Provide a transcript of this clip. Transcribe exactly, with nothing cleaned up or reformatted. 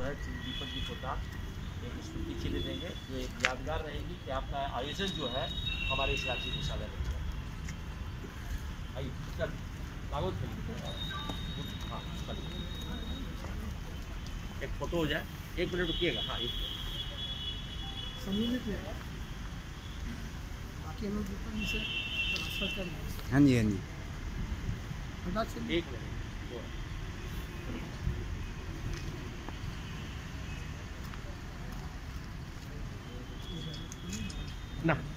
है दीपक जी पोता एक स्मृति चिन्ह देंगे जो एक यादगार रहेगी कि आपका आयोजन जो है हमारे इस राज्य विद्यालय में हुआ। आइए चल लागो हाँ चल एक फोटो हो जाए, एक मिनट रुकिएगा। हाँ एक सम्मिलित है बाकी हम लोग से ट्रांसफर कर देंगे। हाँ जी हाँ जी एक मिनट ना